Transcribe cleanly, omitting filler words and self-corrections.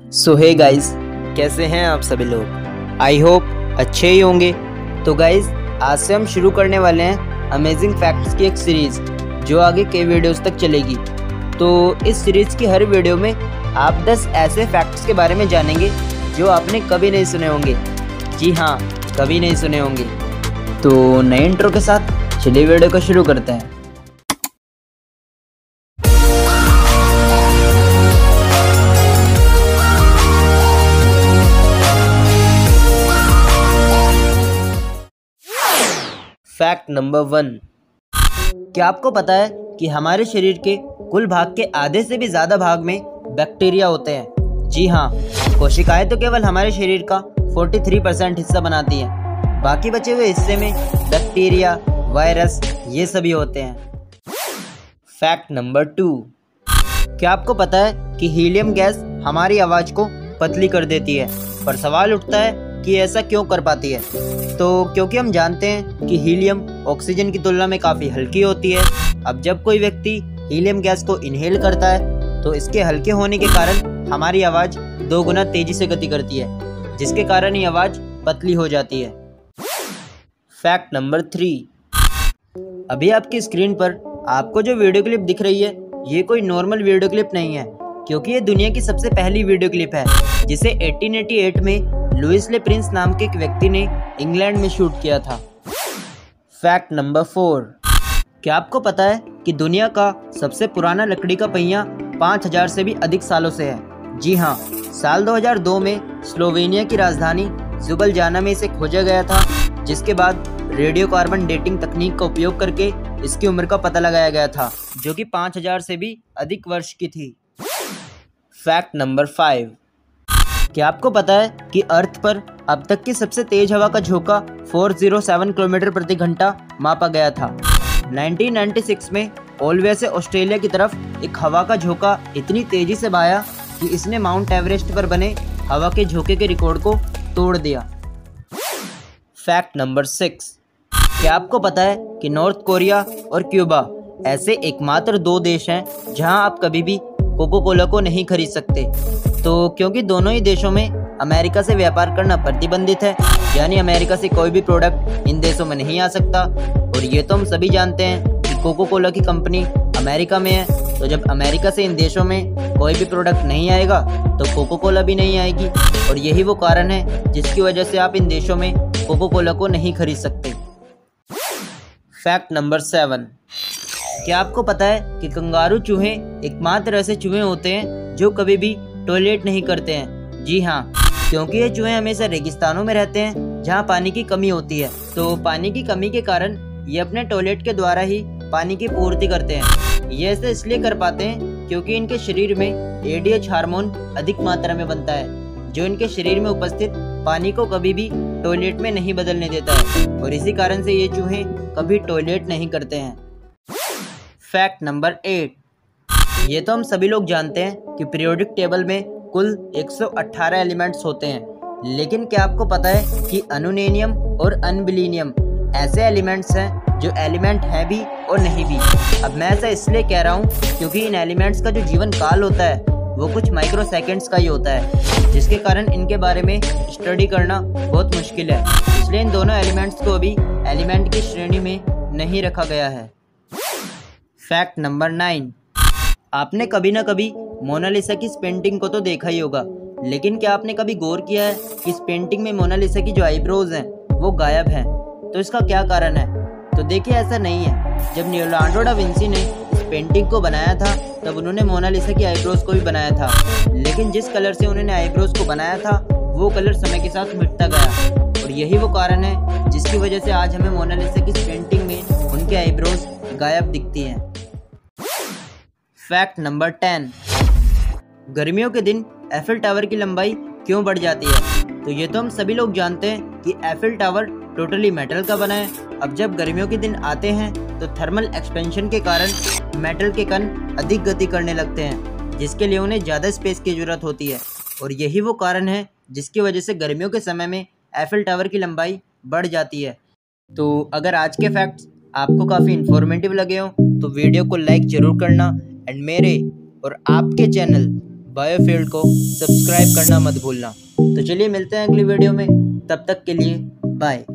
सो hey guys, कैसे हैं आप सभी लोग। आई होप अच्छे ही होंगे। तो गाइस, आज से हम शुरू करने वाले हैं अमेजिंग फैक्ट्स की एक सीरीज़ जो आगे कई वीडियोस तक चलेगी। तो इस सीरीज़ की हर वीडियो में आप 10 ऐसे फैक्ट्स के बारे में जानेंगे जो आपने कभी नहीं सुने होंगे। जी हाँ, कभी नहीं सुने होंगे। तो नए इंट्रो के साथ चलिए वीडियो को शुरू करते हैं। Fact number 1। क्या आपको पता है कि हमारे शरीर के कुल भाग के आधे से भी ज़्यादा भाग में बैक्टीरिया होते हैं। जी हाँ, कोशिकाएं तो केवल हमारे शरीर का 43% हिस्सा बनाती हैं। बाकी बचे हुए हिस्से में बैक्टीरिया, वायरस ये सभी होते हैं। Fact number 2। क्या आपको पता है कि हीलियम गैस हमारी आवाज़ को पतली कर देती है? पर सवाल उठता है कि ऐसा क्यों कर पाती है। तो क्योंकि हम जानते हैं कि हीलियम ऑक्सीजन की तुलना में काफ़ी हल्की होती है। अब जब कोई व्यक्ति हीलियम गैस को इनहेल करता है तो इसके हल्के होने के कारण हमारी आवाज़ 2 गुना तेज़ी से गति करती है, जिसके कारण ये आवाज़ पतली हो जाती है। Fact number 3। अभी आपकी स्क्रीन पर आपको जो वीडियो क्लिप दिख रही है, ये कोई नॉर्मल वीडियो क्लिप नहीं है, क्योंकि ये दुनिया की सबसे पहली वीडियो क्लिप है जिसे 1888 में लुइस ले प्रिंस नाम के एक व्यक्ति ने इंग्लैंड में शूट किया था। Fact number 4। क्या आपको पता है कि दुनिया का सबसे पुराना लकड़ी का पहिया 5000 से भी अधिक सालों से है? जी हाँ, साल 2002 में स्लोवेनिया की राजधानी जुबलजाना में इसे खोजा गया था, जिसके बाद रेडियो कार्बन डेटिंग तकनीक का उपयोग करके इसकी उम्र का पता लगाया गया था, जो कि 5000 से भी अधिक वर्ष की थी। Fact number 5। क्या आपको पता है कि अर्थ पर अब तक की सबसे तेज हवा का झोंका 407 किलोमीटर प्रति घंटा मापा गया था? 1996 में ओल्वे से ऑस्ट्रेलिया की तरफ एक हवा का झोंका इतनी तेजी से बहाया कि इसने माउंट एवरेस्ट पर बने हवा के झोंके के रिकॉर्ड को तोड़ दिया। Fact number 6। क्या आपको पता है कि नॉर्थ कोरिया और क्यूबा ऐसे एकमात्र 2 देश हैं जहां आप कभी भी कोको कोला को नहीं खरीद सकते? तो क्योंकि दोनों ही देशों में अमेरिका से व्यापार करना प्रतिबंधित है, यानी अमेरिका से कोई भी प्रोडक्ट इन देशों में नहीं आ सकता। और ये तो हम सभी जानते हैं कि कोको कोला की कंपनी अमेरिका में है, तो जब अमेरिका से इन देशों में कोई भी प्रोडक्ट नहीं आएगा तो कोको कोला भी नहीं आएगी। और यही वो कारण है जिसकी वजह से आप इन देशों में कोको कोला को नहीं खरीद सकते। Fact number 7। क्या आपको पता है कि कंगारू चूहे एकमात्र ऐसे चूहे होते हैं जो कभी भी टॉयलेट नहीं करते हैं? जी हाँ, क्योंकि ये चूहे हमेशा रेगिस्तानों में रहते हैं जहाँ पानी की कमी होती है। तो पानी की कमी के कारण ये अपने टॉयलेट के द्वारा ही पानी की पूर्ति करते हैं। ये ऐसे इसलिए कर पाते हैं क्योंकि इनके शरीर में एडीएच हार्मोन अधिक मात्रा में बनता है, जो इनके शरीर में उपस्थित पानी को कभी भी टॉयलेट में नहीं बदलने देता है, और इसी कारण से ये चूहे कभी टॉयलेट नहीं करते हैं। Fact number 8। ये तो हम सभी लोग जानते हैं कि पीरियोडिक टेबल में कुल 118 एलिमेंट्स होते हैं, लेकिन क्या आपको पता है कि अनुनेनियम और अनबिलीनियम ऐसे एलिमेंट्स हैं जो एलिमेंट है भी और नहीं भी? अब मैं ऐसा इसलिए कह रहा हूँ क्योंकि इन एलिमेंट्स का जो जीवन काल होता है वो कुछ माइक्रो सेकेंड्स का ही होता है, जिसके कारण इनके बारे में स्टडी करना बहुत मुश्किल है। इसलिए इन दोनों एलिमेंट्स को अभी एलिमेंट की श्रेणी में नहीं रखा गया है। Fact number 9। आपने कभी ना कभी मोनालिसा की इस पेंटिंग को तो देखा ही होगा, लेकिन क्या आपने कभी गौर किया है कि इस पेंटिंग में मोनालिसा की जो आईब्रोज हैं वो गायब हैं? तो इसका क्या कारण है? तो देखिए, ऐसा नहीं है। जब लियोनार्डो डा विंसी ने इस पेंटिंग को बनाया था तब उन्होंने मोनालिसा की आईब्रोज को भी बनाया था, लेकिन जिस कलर से उन्होंने आईब्रोज को बनाया था वो कलर समय के साथ मिटता गया, और यही वो कारण है जिसकी वजह से आज हमें मोनालिसा की इस पेंटिंग में उनकी आईब्रोज गायब दिखती हैं। Fact number 10। गर्मियों के दिन एफिल टावर की लंबाई क्यों बढ़ जाती है? तो ये तो हम सभी लोग जानते हैं कि एफिल टावर टोटली मेटल का बना है। अब जब गर्मियों के दिन आते हैं तो थर्मल एक्सपेंशन के कारण मेटल के कण अधिक गति करने लगते हैं, जिसके लिए उन्हें ज़्यादा स्पेस की ज़रूरत होती है, और यही वो कारण है जिसकी वजह से गर्मियों के समय में एफिल टावर की लंबाई बढ़ जाती है। तो अगर आज के फैक्ट्स आपको काफ़ी इन्फॉर्मेटिव लगे हों तो वीडियो को लाइक ज़रूर करना, एंड मेरे और आपके चैनल बायोफील्ड को सब्सक्राइब करना मत भूलना। तो चलिए मिलते हैं अगली वीडियो में, तब तक के लिए बाय।